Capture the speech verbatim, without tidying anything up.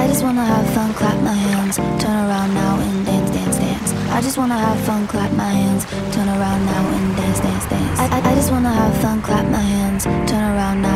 I just wanna have fun, clap my hands, turn around now and dance, dance, dance. I just wanna have fun, clap my hands, turn around now and dance, dance, dance. I, I, I just wanna have fun, clap my hands, turn around now